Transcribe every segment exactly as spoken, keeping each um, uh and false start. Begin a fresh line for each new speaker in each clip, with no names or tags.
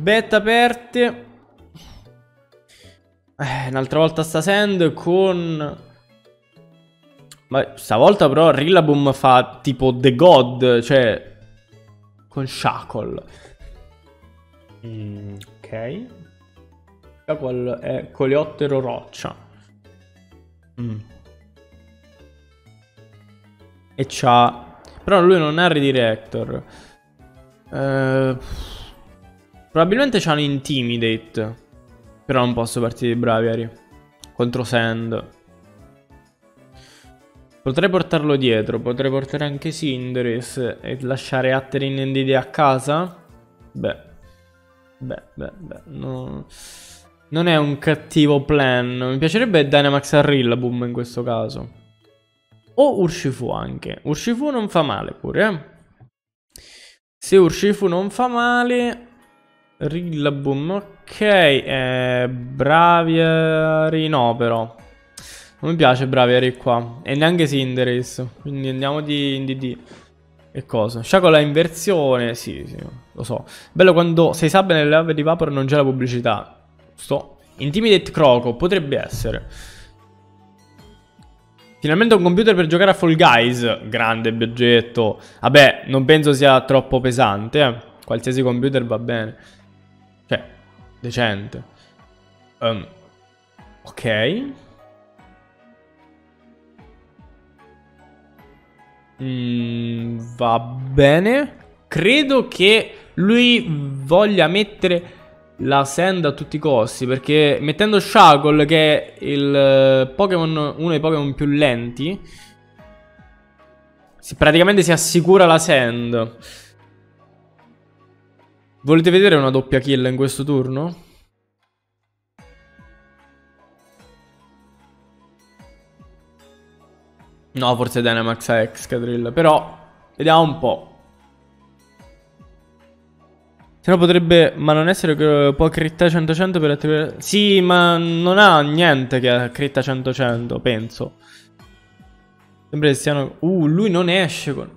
bet aperte. Eh, un'altra volta sta send con... Ma stavolta però Rillaboom fa tipo The God, cioè con Shackle. Mm, ok. Shackle è coleottero roccia. Mm. E c'ha... Però lui non ha Redirector. Eh... Probabilmente c'ha un Intimidate. Però non posso partire di Braviary contro Sand. Potrei portarlo dietro. Potrei portare anche Cinderace e lasciare Hatterene e N D D a casa. Beh. Beh, beh, beh. No. Non è un cattivo plan. Mi piacerebbe Dynamax a Rillaboom in questo caso. O Urshifu anche. Urshifu non fa male pure, eh. Se Urshifu non fa male... Rillaboom, ok. Eh, Braviary no però. Non mi piace Braviary qua. E neanche Cinderace. Quindi andiamo di in D D. E cosa? Shackle a inversione. Sì, sì, lo so. Bello quando sei sub nelle lave di Vapor non c'è la pubblicità. Sto. Intimidate Croco. Potrebbe essere. Finalmente un computer per giocare a Fall Guys. Grande bioggetto. Vabbè, non penso sia troppo pesante, eh. Qualsiasi computer va bene. Cioè, decente. Um, ok. Mm, va bene. Credo che lui voglia mettere la Sand a tutti i costi. Perché mettendo Shackle, che è il Pokémon, uno dei Pokémon più lenti, si, praticamente si assicura la Sand. Volete vedere una doppia kill in questo turno? No, forse Dynamax a Excadrill. Però, vediamo un po'. Se no potrebbe... Ma non essere che può crittare cento cento per attivare... Sì, ma non ha niente che critta cento cento, penso. Sembra che siano... Uh, lui non esce con...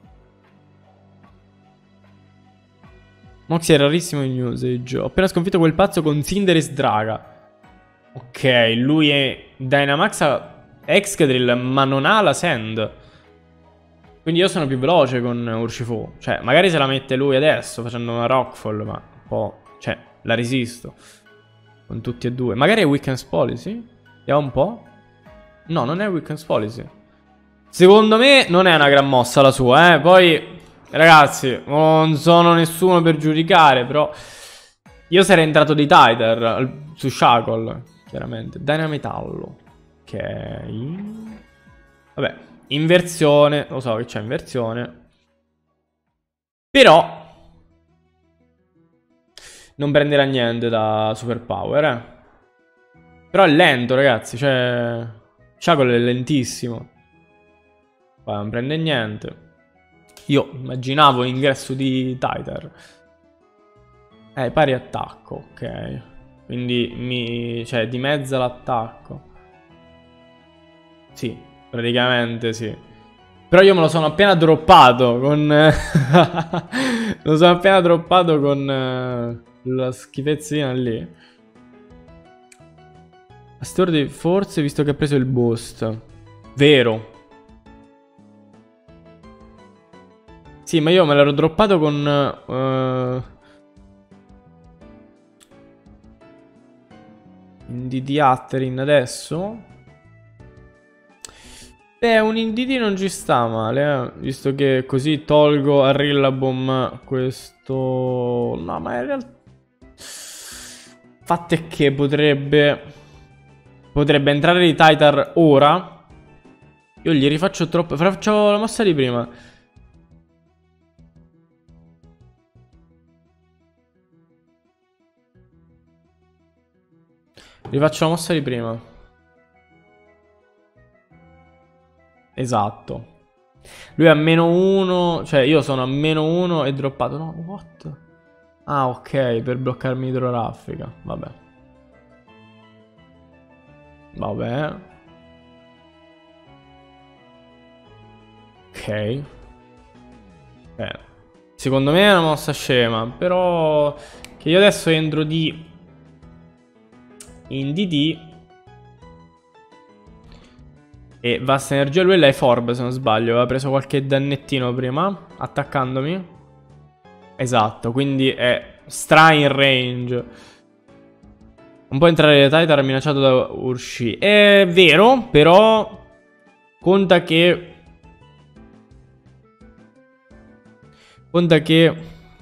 Moxie è rarissimo in usage. Ho appena sconfitto quel pazzo con Cinderace Draga. Ok, lui è Dynamax a Excadrill, ma non ha la Sand. Quindi io sono più veloce con Urshifu. Cioè, magari se la mette lui adesso facendo una Rockfall, ma un po'... Cioè, la resisto. Con tutti e due. Magari è Weekend's Policy? Vediamo un po'. No, non è Weekend's Policy. Secondo me non è una gran mossa la sua, eh. Poi... Ragazzi, non sono nessuno per giudicare, però io sarei entrato di Titer su Shackle, chiaramente. Dynametallo. Ok. Vabbè, inversione. Lo so che c'è inversione. Però non prenderà niente da Superpower, eh. Però è lento, ragazzi. Cioè, Shackle è lentissimo. Poi non prende niente. Io immaginavo l'ingresso di Titer. Eh, pari attacco, ok. Quindi mi... cioè, dimezza l'attacco. Sì, praticamente sì. Però io me lo sono appena droppato con... me lo sono appena droppato con uh, la schifezzina lì. Astordi forse, visto che ha preso il boost. Vero. Sì, ma io me l'ero droppato con... Uh, N D D Hatterene adesso. Beh, un N D D non ci sta male, eh. Visto che così tolgo a Rillaboom questo... No, ma in realtà... Fatto è che potrebbe... Potrebbe entrare di Titer ora. Io gli rifaccio troppo... Faccio la mossa di prima. Rifaccio la mossa di prima. Esatto. Lui è a meno uno. Cioè io sono a meno uno e droppato. No, what? Ah, ok, per bloccarmi idroraffica. Vabbè. Vabbè. Ok. Eh. Secondo me è una mossa scema. Però Che io adesso entro di... in D D. E vasta energia, lui è l'I Forb se non sbaglio. Aveva preso qualche dannettino prima, attaccandomi. Esatto, quindi è stra in range. Non può entrare da Titan minacciato da Urshi. È vero, però... Conta che... Conta che...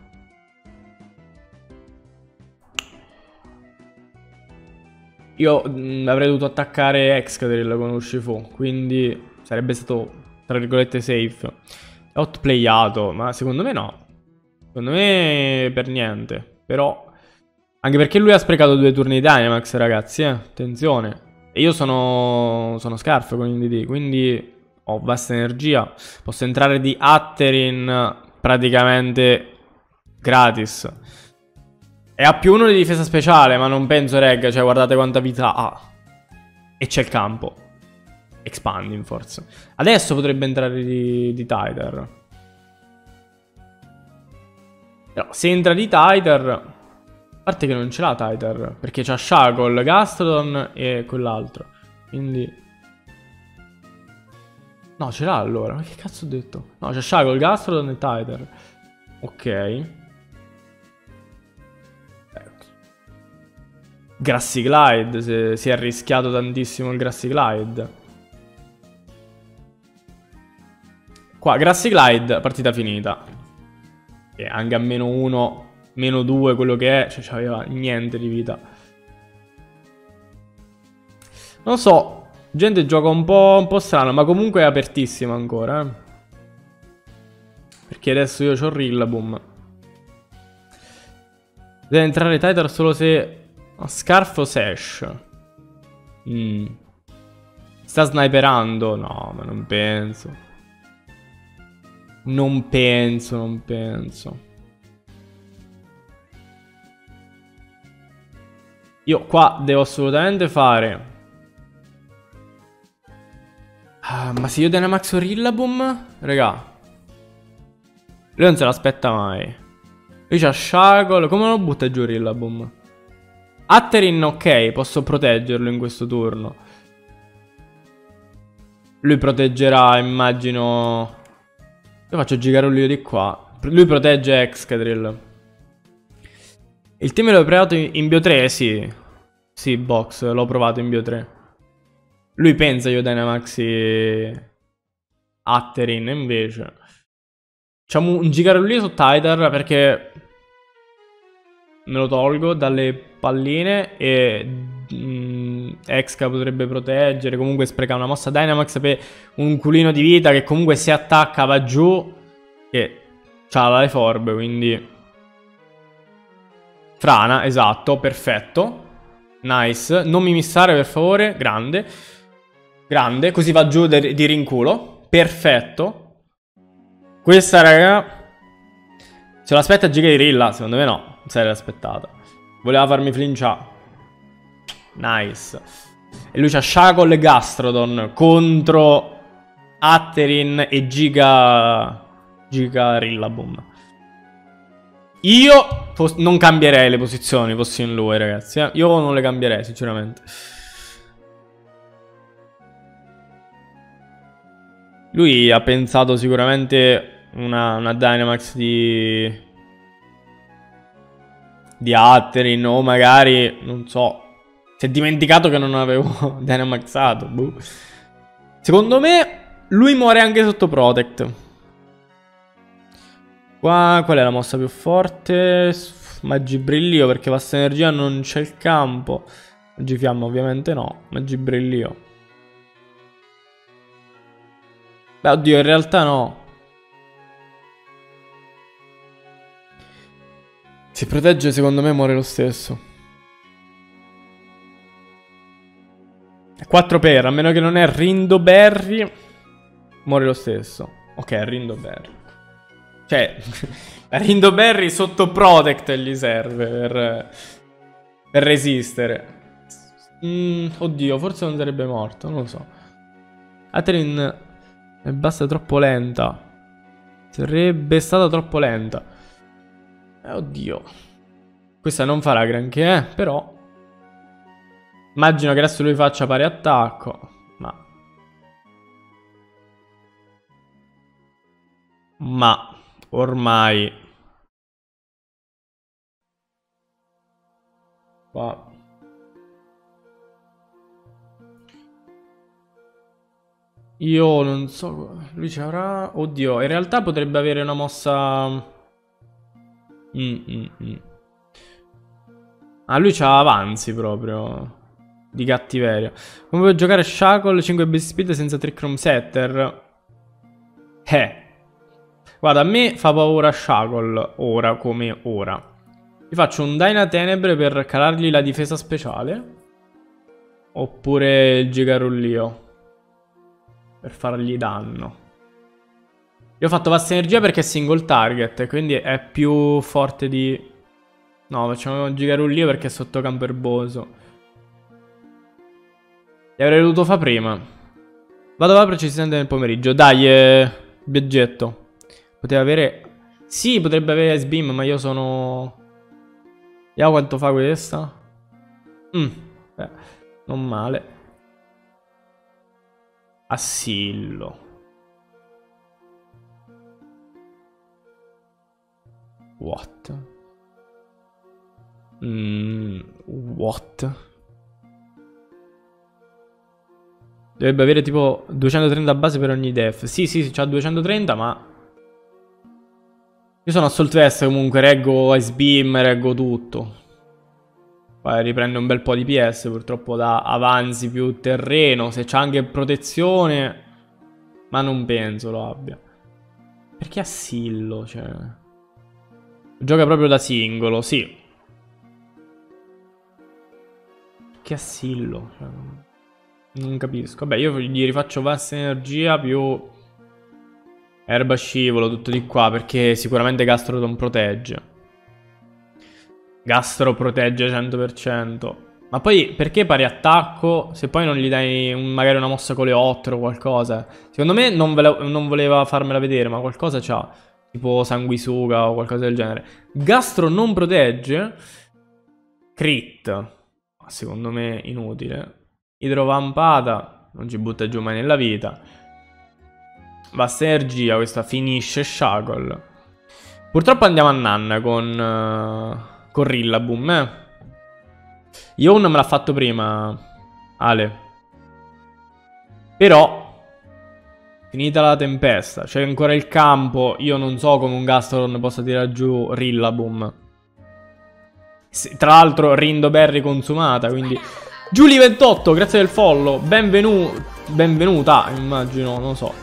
Io mh, avrei dovuto attaccare Excadrill con Urshifu, quindi sarebbe stato, tra virgolette, safe. Outplayato, ma secondo me no. Secondo me per niente. Però... Anche perché lui ha sprecato due turni di Dynamax, ragazzi, eh. Attenzione. E io sono... Sono Scarf con il D D, quindi... Ho vasta energia. Posso entrare di Hatterin praticamente gratis. E ha più uno di difesa speciale, ma non penso regga. Cioè, guardate quanta vita ha. E c'è il campo. Expanding, forse. Adesso potrebbe entrare di, di Titer. Però, se entra di Titer... A parte che non ce l'ha Titer. Perché c'ha Shackle, Gastrodon e quell'altro. Quindi... No, ce l'ha allora. Ma che cazzo ho detto? No, c'è Shackle, Gastrodon e Titer. Ok. Grassy Glide, se, si è arrischiato tantissimo il Grassy Glide. Qua, Grassy Glide, partita finita. E anche a meno uno, meno due, quello che è, cioè c'aveva niente di vita. Non so, gente gioca un po', un po' strano, ma comunque è apertissima ancora, eh. Perché adesso io c'ho Rillaboom. Deve entrare Titan solo se... Scarf o Sash? Mm. Sta sniperando? No, ma non penso. Non penso, non penso. Io qua devo assolutamente fare... Ah, ma se io Dynamax o Rillaboom? Raga. Lui non se l'aspetta mai. Lui c'ha Shackle. Come lo butta giù Rillaboom? Hatterin, ok, posso proteggerlo in questo turno. Lui proteggerà, immagino... Io faccio Gigarolio di qua. Lui protegge Excadrill. Il team l'ho provato in Bio tre, sì. Sì, box, l'ho provato in Bio tre. Lui pensa io Dynamaxi Hatterin, invece. Facciamo un Gigarolio su Titan perché... Me lo tolgo dalle palline e mm, Exca potrebbe proteggere. Comunque spreca una mossa Dynamax per un culino di vita che comunque se attacca va giù. Che c'ha la Life Orb, quindi... Frana, esatto, perfetto. Nice. Non mi missare per favore, grande. Grande, così va giù di rinculo. Perfetto. Questa raga... Se lo aspetta Giga di Rilla, secondo me no. Non se l'era aspettata. Voleva farmi flinciare. Nice. E lui c'ha Shackle e Gastrodon contro Hatterin e Giga... Giga Rillaboom. Io non cambierei le posizioni fossi in lui, ragazzi. Eh? Io non le cambierei, sinceramente. Lui ha pensato sicuramente... Una, una Dynamax di... Di Hatterin. O magari, non so, si è dimenticato che non avevo Dynamaxato. Boh. Secondo me lui muore anche sotto Protect. Qua, qual è la mossa più forte? Magibrillio, perché vasta energia non c'è il campo. Magifiamma ovviamente no. Magibrillio. Beh, oddio, in realtà no. Si protegge, secondo me muore lo stesso. quattro per, a meno che non è Rindoberry, muore lo stesso. Ok, Rindoberry. Cioè, Rindoberry sotto Protect gli serve per, per resistere. Mm, oddio, forse non sarebbe morto, non lo so. Hatterin è basta troppo lenta. Sarebbe stata troppo lenta. Eh, oddio. Questa non farà granché, eh, però... Immagino che adesso lui faccia pari attacco. Ma... Ma... Ormai... Qua... Io non so... Lui ci avrà... Oddio, in realtà potrebbe avere una mossa... Mm, mm, mm. Ah, lui c'ha avanzi proprio... Di cattiveria. Come puoi giocare Shackle cinque base speed senza Trick Room Setter? Eh. Guarda, a me fa paura Shackle ora come ora. Gli faccio un Dyna Tenebre per calargli la difesa speciale. Oppure il Gigarullio per fargli danno. Io ho fatto vasta energia perché è single target, quindi è più forte di... No, facciamo un Gigarullio perché è sotto campo erboso. Li avrei dovuto fare prima. Vado là precisamente nel pomeriggio. Dai, eh, viaggetto. Poteva avere... Sì, potrebbe avere Ice Beam, ma io sono... Vediamo quanto fa questa. Mm, beh, non male. Assillo. What? Mm, what? Dovrebbe avere tipo duecentotrenta base per ogni def. Sì, sì, c'ha duecentotrenta, ma... Io sono Assault Vest comunque, reggo Ice Beam, reggo tutto. Poi riprende un bel po' di P S, purtroppo da avanzi più terreno. Se c'ha anche protezione... Ma non penso lo abbia. Perché Assillo, cioè... Gioca proprio da singolo, sì. Perché Assillo, cioè... Non capisco. Vabbè, io gli rifaccio vasta energia più erba scivolo, tutto di qua, perché sicuramente Gastrodon protegge. Gastro protegge cento per cento. Ma poi perché pari attacco se poi non gli dai un, magari una mossa coleottero o qualcosa? Secondo me non, ve la, non voleva farmela vedere, ma qualcosa c'ha. Tipo sanguisuga o qualcosa del genere. Gastro non protegge. Crit. Secondo me inutile. Idrovampata, non ci butta giù mai nella vita. Basta energia, questa finisce Shackle. Purtroppo andiamo a Nanna con, uh, con Rillaboom, eh. Io non me l'ha fatto prima, Ale. Però, finita la tempesta, c'è ancora il campo. Io non so come un Gastrodon possa tirare giù Rillaboom. Tra l'altro Rindoberry consumata, quindi... Giulie ventotto, grazie del follow. Benvenu benvenuta, immagino, non so.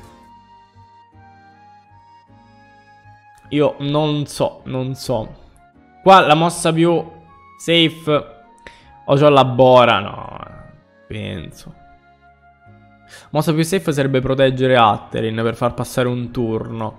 Io non so, non so. Qua la mossa più safe. O c'ho la Bora, no. Penso. Mossa più safe sarebbe proteggere Atterin per far passare un turno.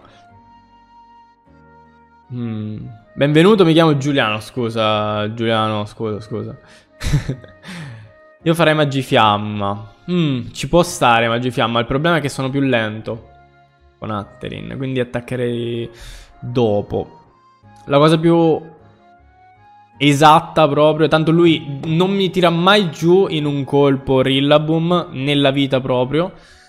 Hmm. Benvenuto, mi chiamo Giuliano, scusa. Giuliano, scusa, scusa. Io farei Magifiamma. Mm, ci può stare Magifiamma. Il problema è che sono più lento con Atterin, quindi attaccherei dopo. La cosa più esatta proprio, tanto lui non mi tira mai giù in un colpo Rillaboom nella vita proprio.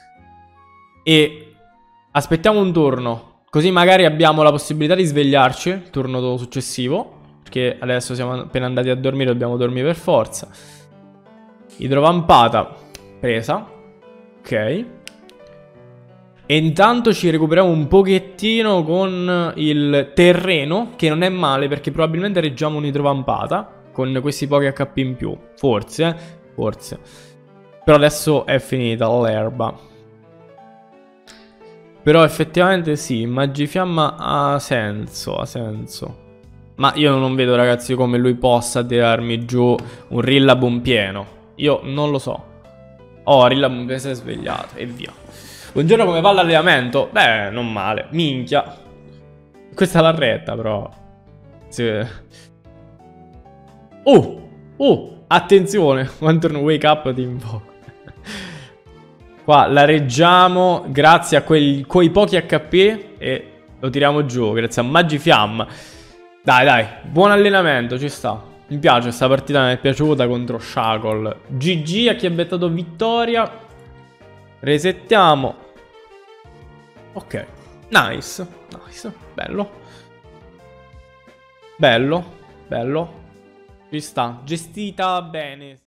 E aspettiamo un turno, così magari abbiamo la possibilità di svegliarci turno successivo, perché adesso siamo appena andati a dormire, dobbiamo dormire per forza. Idrovampata presa. Ok. E intanto ci recuperiamo un pochettino con il terreno, che non è male perché probabilmente reggiamo un'idrovampata con questi pochi H P in più. Forse, eh? Forse. Però adesso è finita l'erba. Però effettivamente sì, Magifiamma ha senso, ha senso. Ma io non vedo, ragazzi, come lui possa tirarmi giù un Rillaboom pieno. Io non lo so. Oh, Rillaboom si è svegliato e via. Buongiorno, come va l'allenamento? Beh, non male. Minchia. Questa è la retta, però. Sì. Oh, oh, attenzione. One turn wake up ti invoco. Qua la reggiamo grazie a quei, quei pochi H P e lo tiriamo giù grazie a Magifiamma. Dai, dai, buon allenamento, ci sta. Mi piace, questa partita mi è piaciuta contro Shackle. G G a chi ha bettato vittoria. Resettiamo. Ok, nice, nice, bello. Bello, bello. Ci sta, gestita bene.